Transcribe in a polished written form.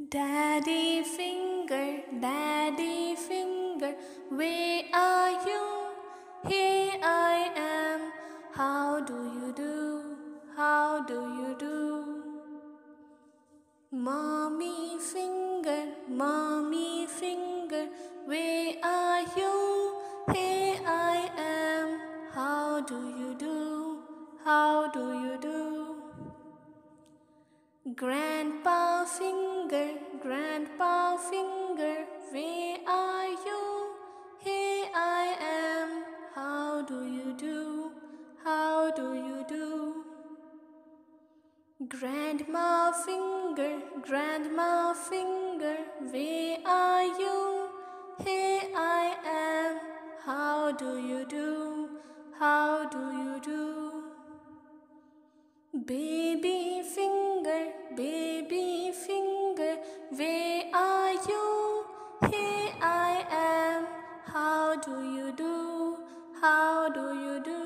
Daddy finger, where are you? Here I am. How do you do? How do you do? Mommy finger, where are you? Here I am. How do you do? How do you do? Grandpa finger, where are you? Here I am. How do you do? How do you do? Grandma finger, where are you? Here I am. How do you do? How do you do? Baby finger, where are you? Here I am. How do you do? How do you do?